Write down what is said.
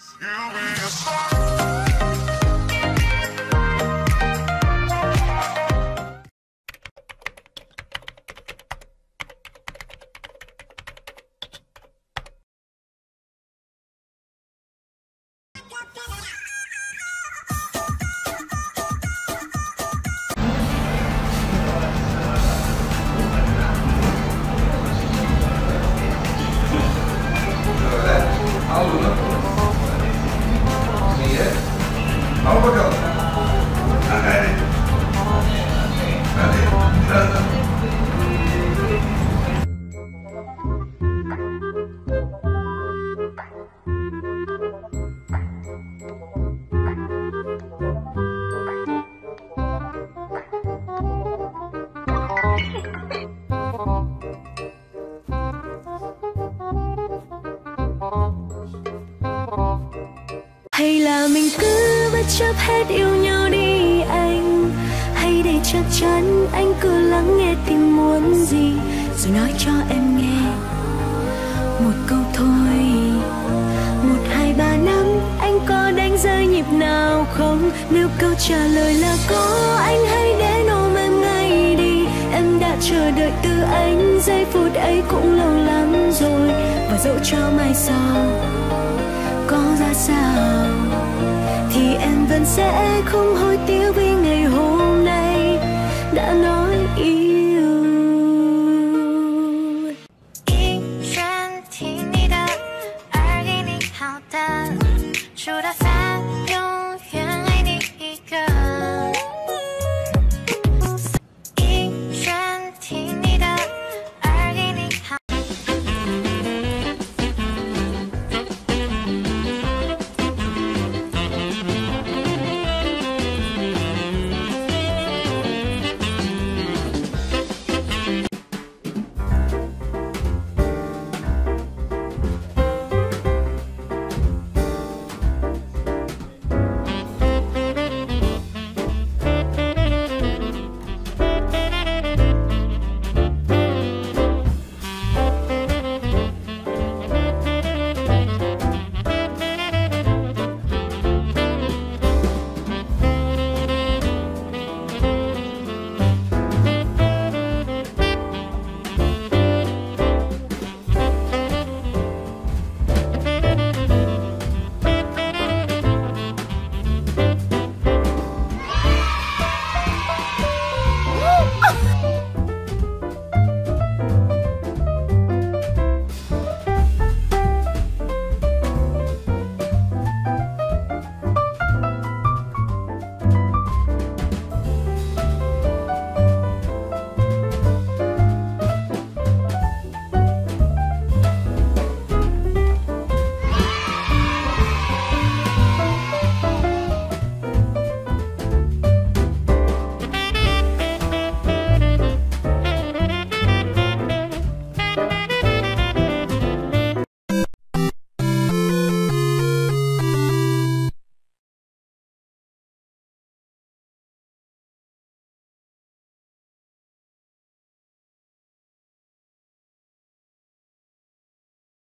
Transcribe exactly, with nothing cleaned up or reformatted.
Al bunu. Niye? Al bakalım. Hadi. Hadi. Birazdan. Hay là mình cứ bất chấp hết yêu nhau đi anh, hay để chắc chắn anh cứ lắng nghe tim muốn gì rồi nói cho em nghe một câu thôi. Một hai ba năm anh có đánh rơi nhịp nào không? Nếu câu trả lời là có, anh hãy đến ôm em ngay đi. Em đã chờ đợi từ anh, giây phút ấy cũng lâu lắm rồi. Và dẫu cho mai sau có ra sao thì em vẫn sẽ không hối tiếc vì ngày hôm nay đã nói yêu. 一圈听你的，耳音你好的，数到三。